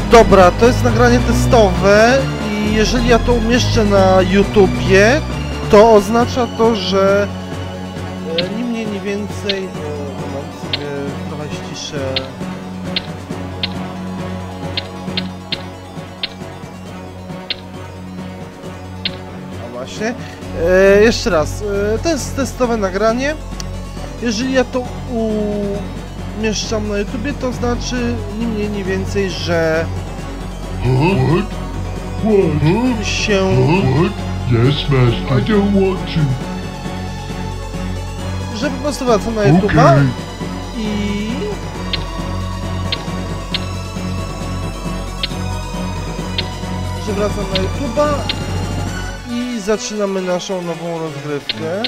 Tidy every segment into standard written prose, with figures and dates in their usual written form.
Dobra, to jest nagranie testowe i jeżeli ja to umieszczę na YouTubie, to oznacza to, że ni mniej, ni więcej, mam sobie trochę ściszę. A właśnie, jeszcze raz, to jest testowe nagranie. Jeżeli ja to umieszczam na YouTubie, to znaczy ni mniej, ni więcej, że się... Yes, master. I don't want to. Że po prostu wracam na YouTube'a i... że wracam na YouTube'a i zaczynamy naszą nową rozgrywkę.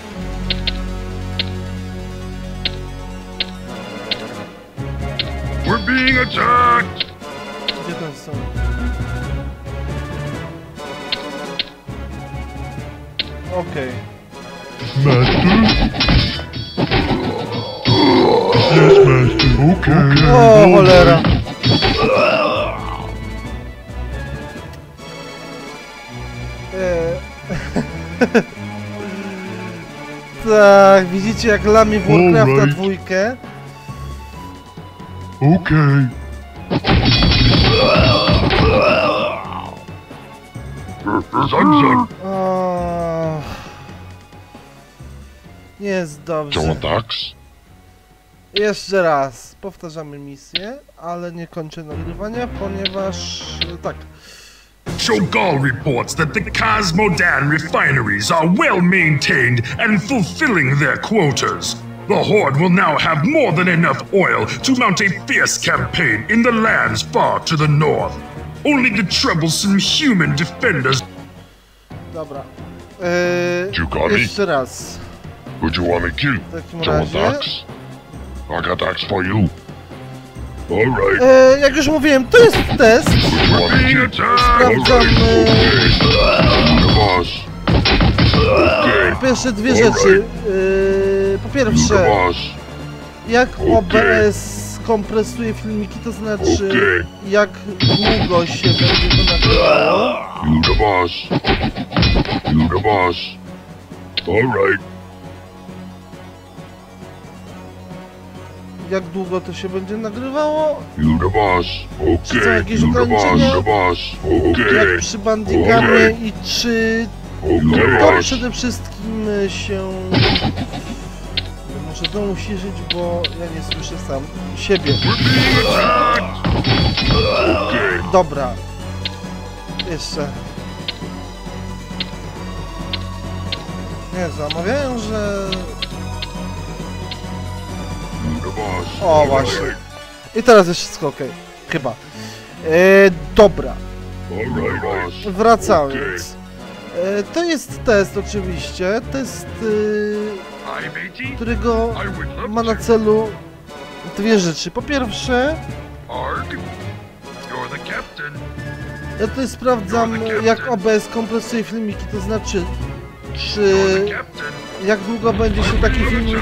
We're being attacked. Gdzie ten są? Okej. Master? Yes, master. Okay. O, cholera! Tak, widzicie jak lami w Warcrafta dwójkę? Okay. O, nie jest dobrze. Jeszcze raz, powtarzamy misję, ale nie kończę nagrywania, ponieważ tak. Cho'Gall reports that the Cosmodan refineries are well maintained and fulfilling their quotas. The Horde will now have more than enough oil to mount a fierce campaign in the lands far to the north. Only the troublesome human defenders... Dobra. You got me? Jeszcze raz. Would you want me kill? W takim razie... I got axe for you. Alright. Jak już mówiłem, to jest test. Sprawdzamy... Po pierwsze dwie rzeczy. Po pierwsze, jak OBS kompresuje filmiki, to znaczy jak długo się będzie to nagrywało. Jak długo to się będzie nagrywało? Czy są jakieś ograniczenia? Jak przy Bandigamie i czy to przede wszystkim się... Muszę to uciszyć, bo ja nie słyszę sam siebie. Dobra. Jeszcze. Nie, zamawiają, że... O, właśnie. I teraz jest wszystko ok. Chyba. Dobra. Wracając. To jest test oczywiście. Test, którego ma na celu dwie rzeczy. Po pierwsze, ja tutaj sprawdzam jak OBS kompresuje filmiki, to znaczy czy jak długo będzie się taki filmik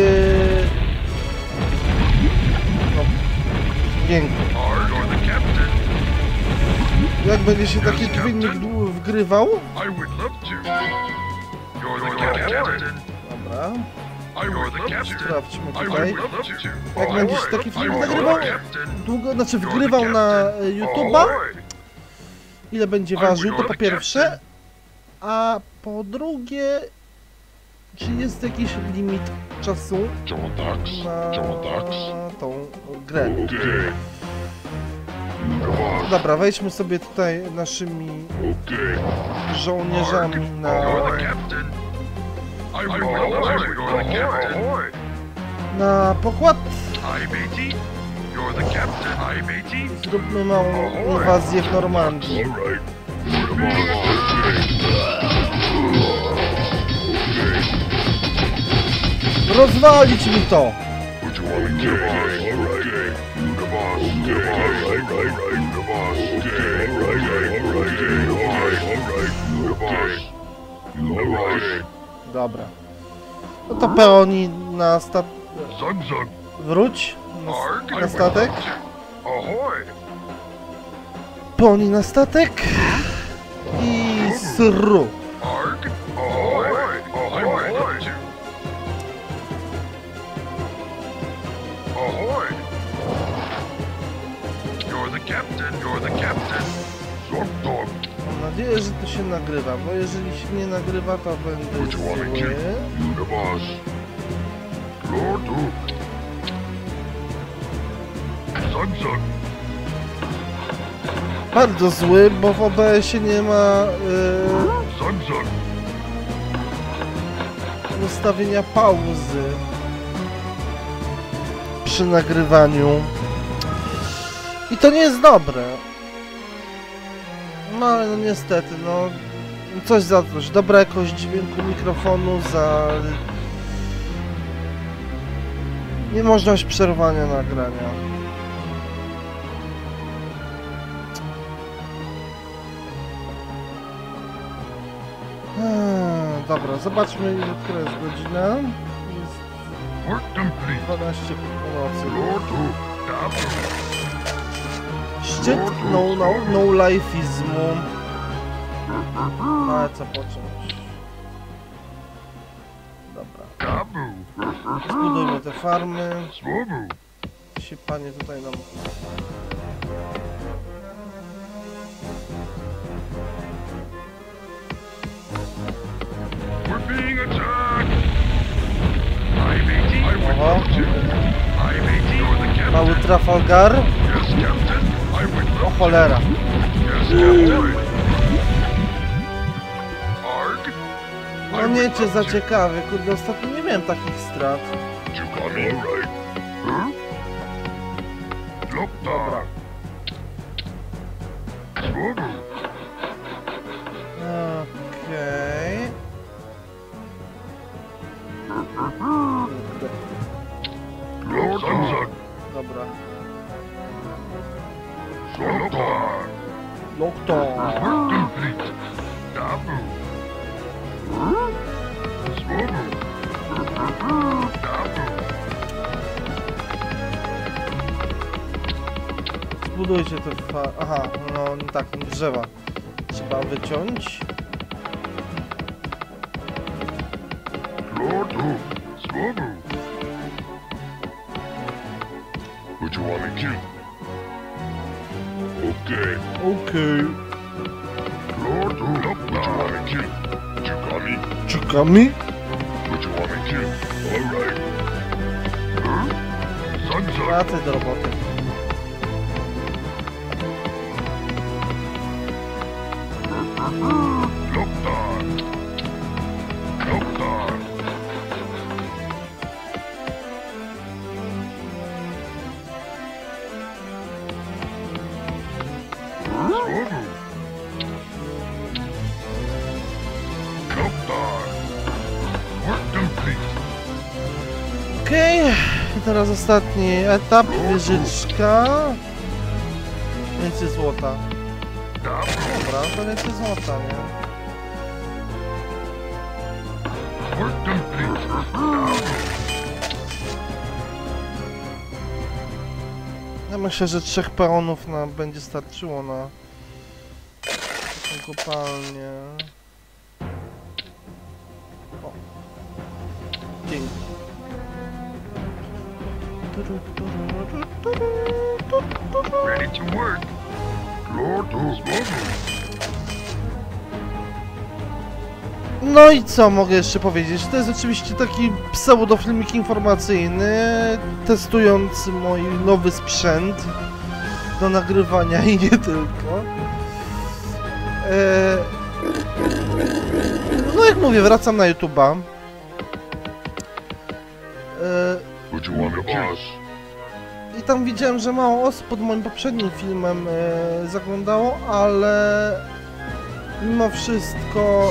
jak będzie się taki filmik wgrywał? Dobra. Sprawdźmy tutaj. Jak będzie się taki film nagrywał? Długo, znaczy wgrywał na YouTube'a? Ile będzie ważył, to po pierwsze. A po drugie, czy jest jakiś limit czasu na tą grę? Dobra, wejdźmy sobie tutaj naszymi żołnierzami na pokład. Zróbmy małą inwazję w Normandii. Rozwalić mi to! Dobra. No to pełni na statek. Wróć na statek. poni na statek i sru. Arg? Ahoy! Ahoy! Ahoy! You're the captain, you're the captain. Zog. Mam nadzieję, że to się nagrywa, bo jeżeli się nie nagrywa, to będę zły. You the boss. Lord Zog. Bardzo zły, bo w OBS-ie nie ma Zog. ustawienia pauzy przy nagrywaniu. I to nie jest dobre. No ale no niestety, no coś za coś. Dobra jakość dźwięku mikrofonu, za niemożność przerwania nagrania. Dobra, zobaczmy ile która jest godzina. Jest Work complete. 12 po nocy. Lord Szczyt no-lifeizmu. Ale co począć? Dobra. Kabu. Zbudujmy te farmy. Swobu. Się panie tutaj nam... We're being attacked. I Oho. you're the captain. Mały Trafalgar. Yes, captain. I would O cholera. Yes, captain. Arg? No nie cię za ciekawy, kurde, ostatnio nie miałem takich strat. You got me right. Huh? Dobra. Swobu. Okej. Lord Zog. Dobra. Zog. Loktor. Complete. Dabu. Swobu. Dabu. Zbudujcie te Aha, no tak, drzewa. Trzeba wyciąć. Lord Swobu. Who do you want to kill? Okay. Okej. Lord who do you want to kill? Chukami. Czekamy. Who do you want to kill? Alright. Huh? Zog. Wracaj do roboty. Loktar. Swobu. Loktar. Work complete. Okej. I teraz ostatni etap. Wieżyczka. Więcej złota. Dabu. Dobra, to więcej złota, nie? Work complete. Dabu. Ja myślę, że 3 peonów nam będzie starczyło na taką kopalnię. O. Dzięki. Ready to work. Lord Swobu. No i co mogę jeszcze powiedzieć? To jest oczywiście taki pseudofilmik informacyjny, testujący mój nowy sprzęt do nagrywania i nie tylko. No jak mówię, wracam na YouTube'a. Who do you want to kill? I tam widziałem, że mało osób pod moim poprzednim filmem zaglądało, ale mimo wszystko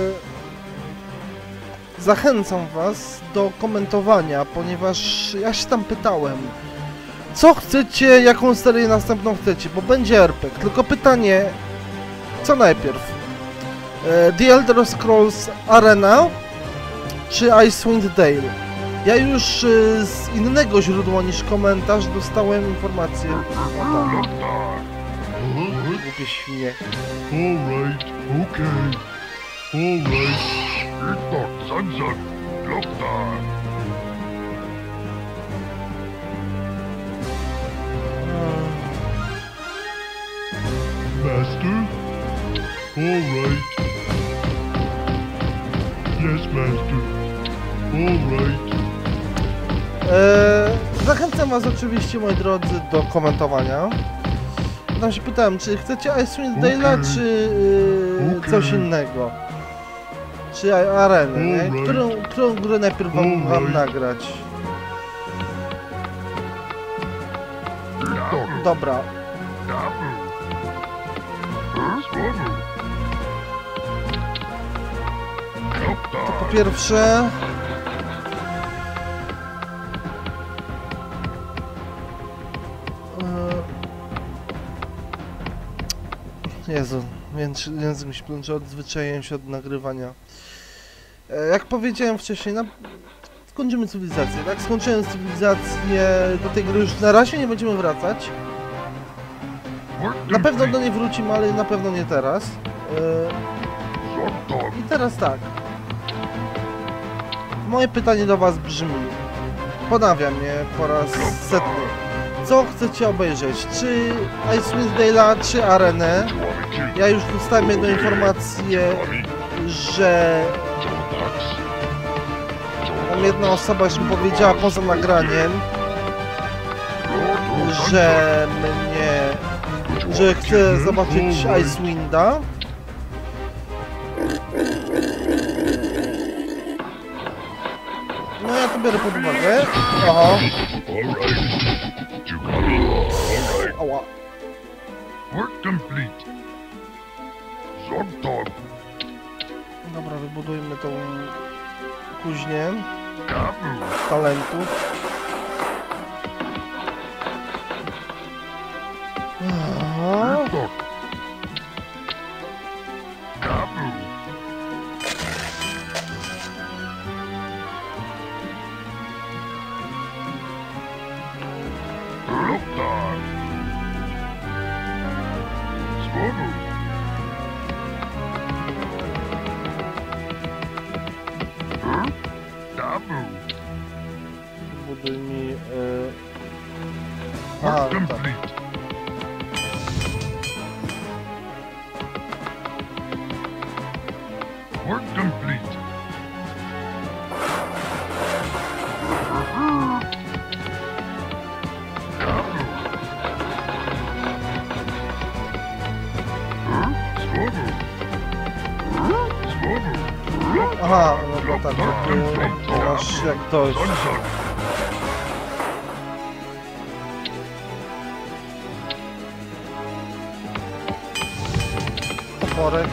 zachęcam was do komentowania, ponieważ ja się tam pytałem, co chcecie, jaką serię następną chcecie, bo będzie RPG, tylko pytanie, co najpierw? The Elder Scrolls Arena czy Icewind Dale? Ja już z innego źródła niż komentarz dostałem informację. O tak, Loktar. głupie te świnie. Alright, okay. Alright. Itok, Sansan, Loktar. Master? Alright. Yes, Master. Alright. Zachęcam was oczywiście, moi drodzy, do komentowania. Tam się pytałem, czy chcecie Icewind Dale'a, czy coś innego? Czy arenę, nie? Którą grę najpierw wam nagrać? Dobra. To po pierwsze... Jezu, język mi się plącze, odzwyczaiłem się od nagrywania. Jak powiedziałem wcześniej, skończymy cywilizację, tak? Skończyłem cywilizację, do tej gry już na razie nie będziemy wracać. Na pewno do niej wrócimy, ale na pewno nie teraz. I teraz tak. Moje pytanie do was brzmi, ponawiam je po raz setny. Co chcecie obejrzeć? Czy Icewind Dale'a, czy arenę? Ja już dostałem jedną informację, że tam jedna osoba już mi powiedziała poza nagraniem, że chce zobaczyć Icewinda. No ja to biorę pod uwagę. Oho. Ała. Work complete. Zogdog. Dobra, wybudujmy tą kuźnię Kabu. talentów. Aha. Itok. Kabu. Loktar. Swobu. Kabu. Buduj mi... Work tak. complete. Work complete. Kabu. Swobu. Swobu. Aha, no bo tak, jakby masz jak dojść. Sansan. Toporek.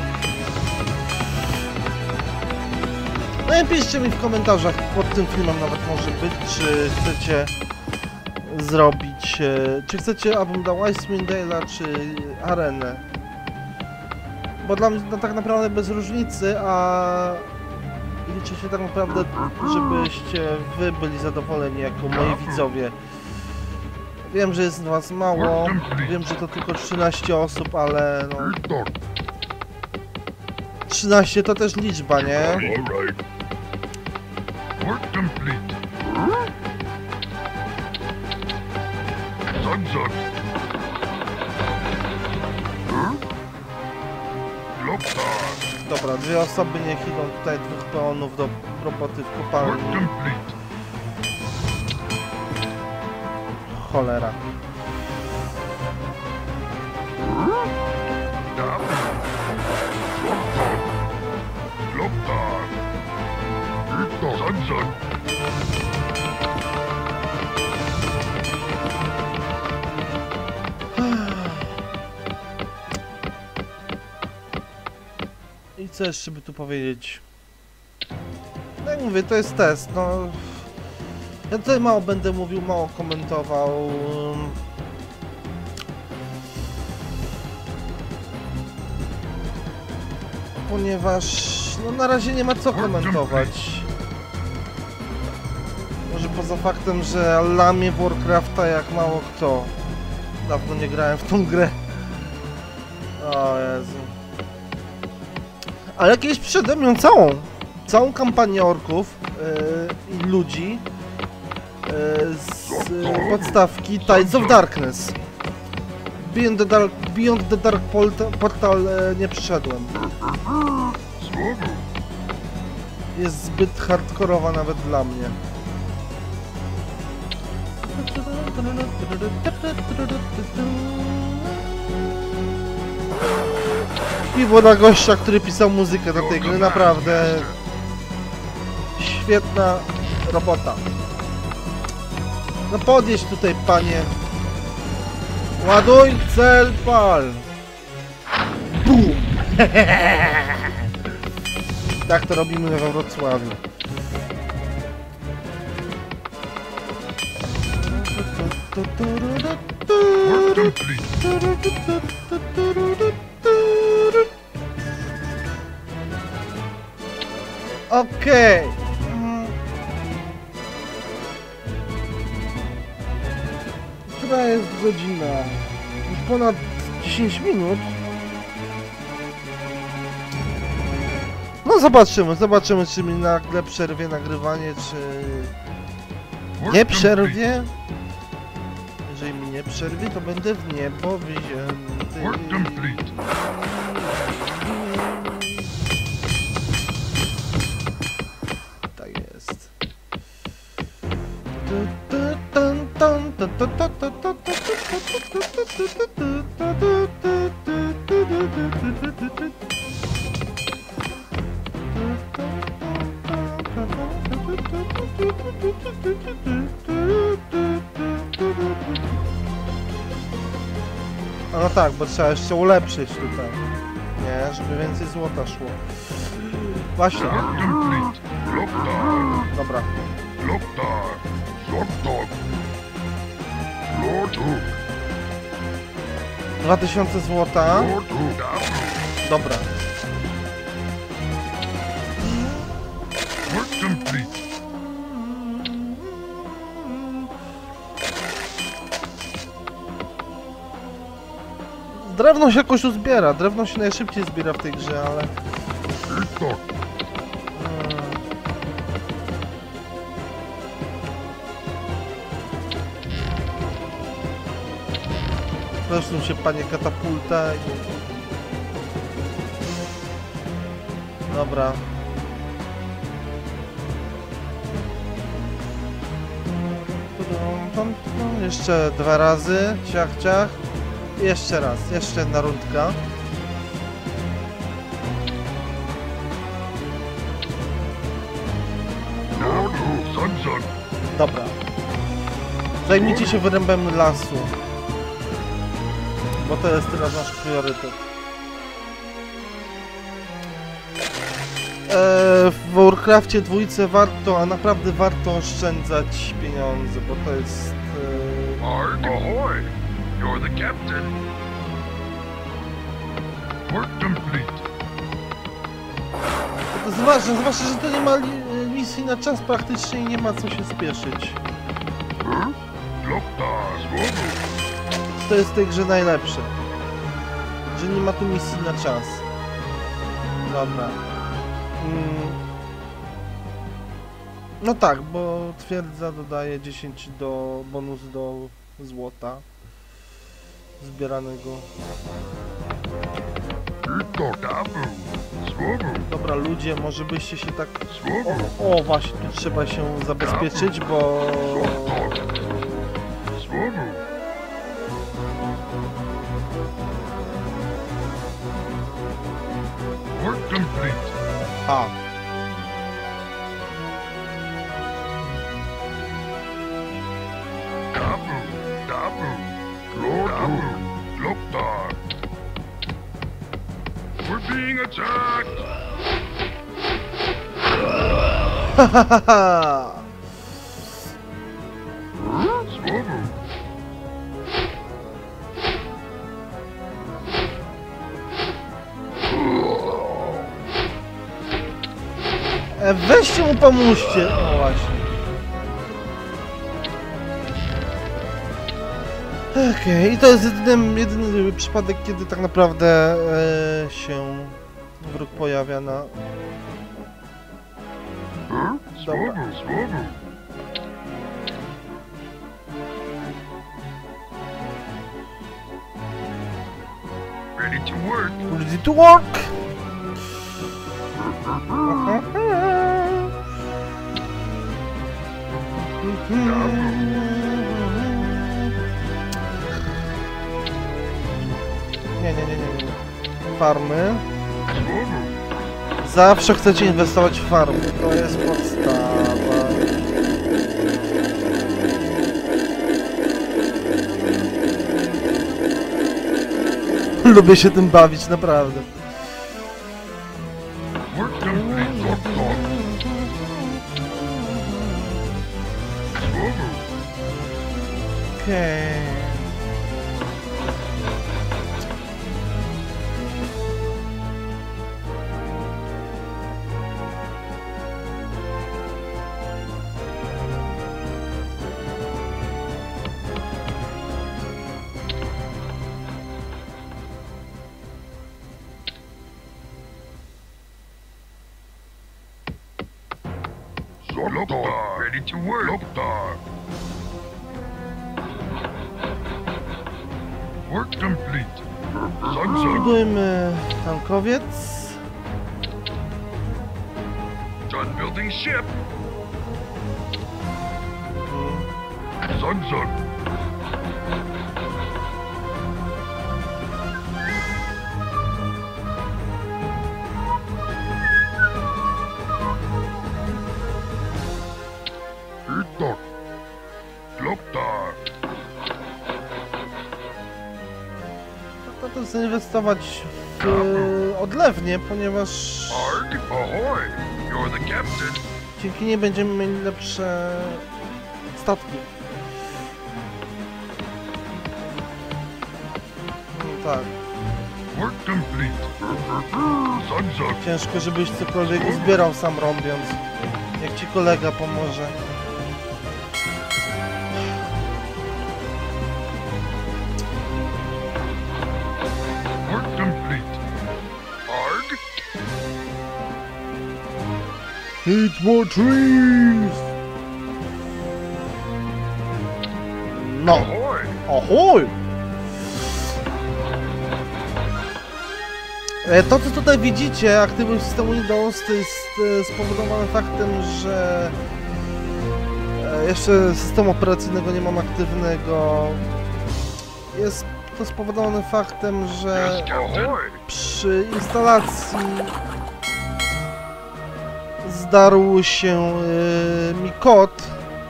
No i piszcie mi w komentarzach, pod tym filmem nawet może być, czy chcecie zrobić, czy chcecie, abym dał Icewind Dale'a, czy arenę. Bo dla mnie no, tak naprawdę bez różnicy, a liczy się tak naprawdę, żebyście wy byli zadowoleni jako moi widzowie. Wiem, że jest was mało, wiem, że to tylko 13 osób, ale no... Itok. 13 to też liczba, nie? All right. Work complete. Sansan. Loktar. Dobra, dwie osoby niech idą tutaj, dwóch peonów do roboty w Work kopalni. complete. Cholera. Kabu. Loktar. Loktar. Itok. Sansan. I co jeszcze by tu powiedzieć? No jak mówię, to jest test, no... Ja tutaj mało będę mówił, mało komentował. Ponieważ... no na razie nie ma co komentować. Może poza faktem, że lamię Warcrafta jak mało kto. Dawno nie grałem w tą grę. O Jezu. Ale kiedyś przyszedłem ją całą kampanię orków i ludzi z podstawki Tides of Darkness. Beyond the Dark Portal nie przyszedłem. Jest zbyt hardkorowa nawet dla mnie. Piwo na gościa, który pisał muzykę do tej gry, naprawdę świetna robota. No podjedź tutaj, panie. Ładuj, cel, pal. Bum! Tak to robimy we Wrocławiu. Okej. Która jest godzina? Już ponad 10 minut. No zobaczymy czy mi nagle przerwie nagrywanie, czy nie przerwie. Jeżeli mi nie przerwie, to będę w niebo wzięty. Tak jest. No tak, bo trzeba jeszcze ulepszyć tutaj. Nie, żeby więcej złota szło. Właśnie. Dobra. 2000 złota. Dobra. Drewno się jakoś uzbiera. Drewno się najszybciej zbiera w tej grze, ale... Proszę się, panie katapulta. Dobra. Jeszcze 2 razy. Ciach, ciach. Jeszcze raz. Jeszcze jedna rundka. Dobra. Zajmijcie się wyrębem lasu. Bo to jest teraz nasz priorytet. W Warcrafcie 2 warto, a naprawdę warto oszczędzać pieniądze, bo to jest... Ahoy! You're the captain. Work complete. To jest ważne, zwłaszcza, że to nie ma misji na czas praktycznie i nie ma co się spieszyć. To jest w tej grze najlepsze. Że nie ma tu misji na czas. Dobra. No tak, bo twierdza dodaje 10 bonus do złota zbieranego. Dobra, ludzie, może byście się tak... O właśnie, tu trzeba się zabezpieczyć, bo... A. We're being attacked. Hahaha. Weźcie mu pomóżcie. O właśnie. Okej, i to jest jedyny przypadek, kiedy tak naprawdę się wróg pojawia na... Dobra. Ready to work. Ready to work! Nie. Farmy. Zawsze chcecie inwestować w farmy. To jest podstawa. Lubię się tym bawić, naprawdę. Work complete. Talk, talk. Okej. Loktar. Ready to work. Loktar. Work complete. Sunset. Budujmy tankowiec. Done building ship. Sunset. Hitok. Loktar. Warto zainwestować w odlewnię, ponieważ Arg. Ahoy. You're the captain. dzięki niej będziemy mieli lepsze statki. No tak. Work complete. Sunset. Ciężko, żebyś cokolwiek zbierał sam robiąc. Jak ci kolega pomoże. Work complete. Arg. Hit more trees! No! Ahoy. Ahoj! To, co tutaj widzicie, aktywność systemu Windows, to jest spowodowane faktem, że jeszcze systemu operacyjnego nie mam aktywnego. Jest to spowodowane faktem, że Yes, Captain. Ahoy. przy instalacji zdarł się mi kod.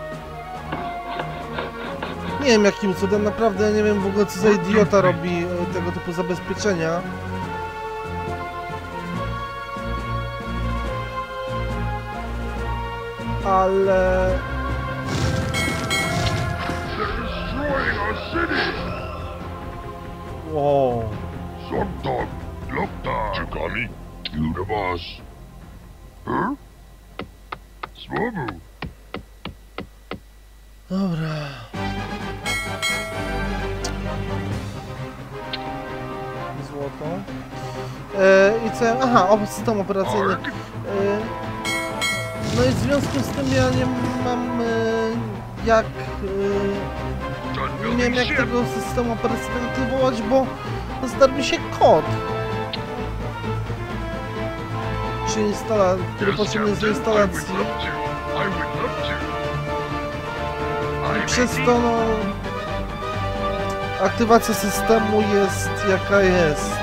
Nie wiem jakim cudem, naprawdę nie wiem w ogóle co za idiota robi tego typu zabezpieczenia. Ale... They're destroying our city. Wow. Sogdog. Loktar. Chikami. You the boss. Huh? Swobu. Dobra. Złoto. I co? Aha, system operacyjny. Arg. No i w związku z tym ja nie mam jak... Done nie wiem building jak ship. tego systemu operacyjnego aktywować, bo zdarł mi się kod. Przy który Yes, potrzebny jest do Captain. I would instalacji. love to. I would love to. I przez to no... aktywacja systemu jest jaka jest.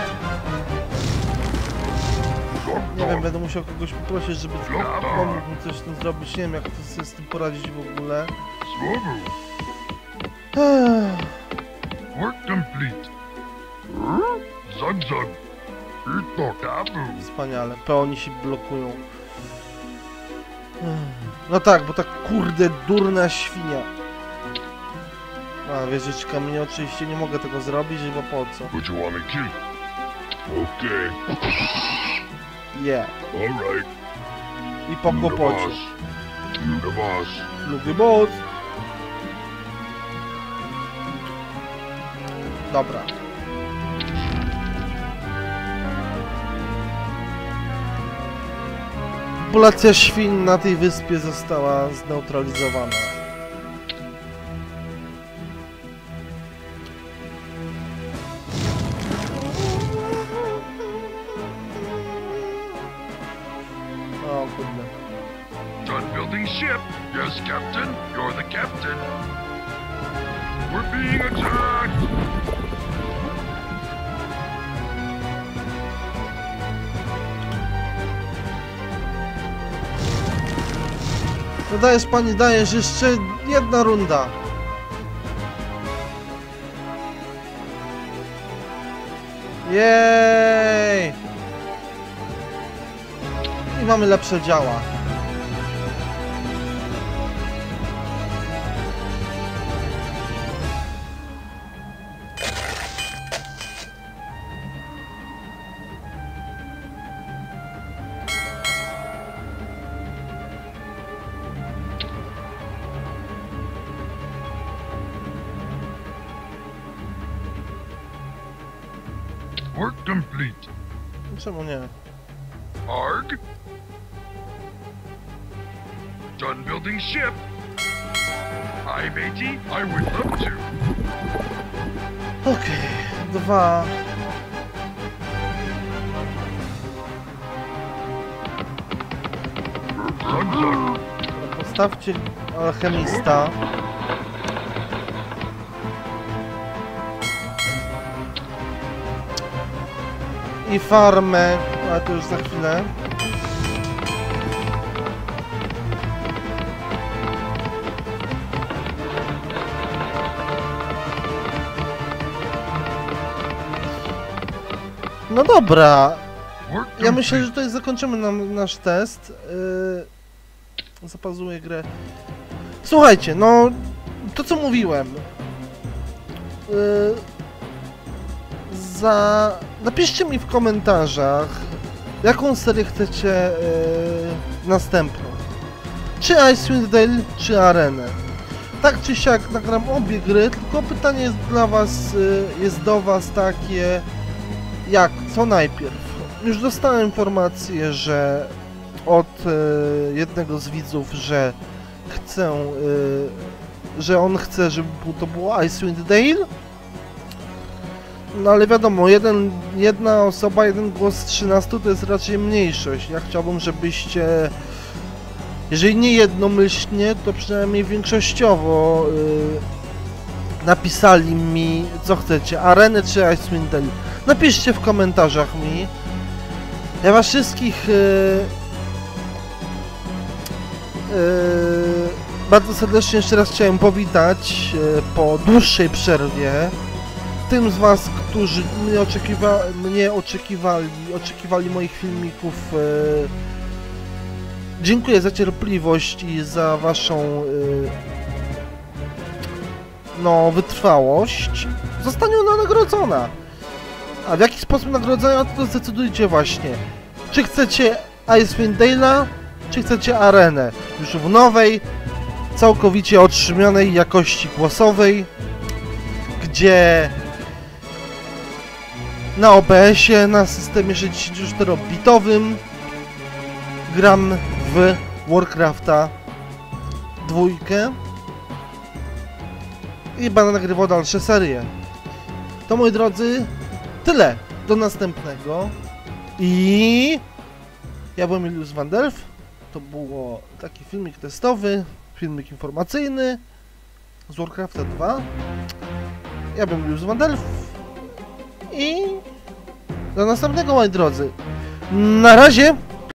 Nie wiem, będę musiał kogoś poprosić, żeby pomógł mi coś z tym zrobić. Nie wiem jak to sobie z tym poradzić w ogóle. Swobu. Work complete. Zugzug. Hitok. Abu. Wspaniale, peoni się blokują. No tak, bo ta kurde durna świnia. A wieżyczka mnie oczywiście nie mogę tego zrobić, bo po co? What you want me to kill? Okay. Yeah. All right. I po You the kłopocie. boss. You the boss. Lubię moc. Dobra. Populacja świń na tej wyspie została zneutralizowana. O kurde. Done building ship. Yes, Captain. You're the captain. We're being attacked. No dajesz pani, dajesz, jeszcze jedna runda. Jej! I mamy lepsze działa. Work complete. Czemu nie? Arg. Done building ship. Aye, matey. I would love to. Okej, 2. Zug. Postawcie alchemista. I farmę, ale to już za chwilę. No dobra, Work ja myślę, że complete. tutaj zakończymy nasz test. Zapazuję grę. Słuchajcie, no to co mówiłem. Napiszcie mi w komentarzach, jaką serię chcecie następną. Czy Icewind Dale, czy Arenę. Tak czy siak nagram obie gry, tylko pytanie jest do was takie, co najpierw. Już dostałem informację, że od jednego z widzów, że on chce, żeby to było Icewind Dale. No ale wiadomo, jedna osoba, jeden głos z 13 to jest raczej mniejszość. Ja chciałbym, żebyście, jeżeli nie jednomyślnie, to przynajmniej większościowo napisali mi, co chcecie, Arenę czy Icewind Dale. Napiszcie w komentarzach mi. Ja was wszystkich bardzo serdecznie jeszcze raz chciałem powitać po dłuższej przerwie. Tym z was, którzy oczekiwali moich filmików, dziękuję za cierpliwość i za waszą wytrwałość. Zostanie ona nagrodzona. A w jaki sposób nagrodzona, to zdecydujcie właśnie. Czy chcecie Icewind Dale'a, czy chcecie Arenę. Już w nowej, całkowicie otrzymionej jakości głosowej, gdzie na OBS-ie, na systemie 64-bitowym gram w Warcrafta 2 i będę nagrywał dalsze serie. To, moi drodzy, tyle. Do następnego. I ja byłem Julius Van Delf. To był taki filmik testowy, filmik informacyjny z Warcrafta 2. Ja byłem Julius Van Delf. I do następnego, moi drodzy. Na razie.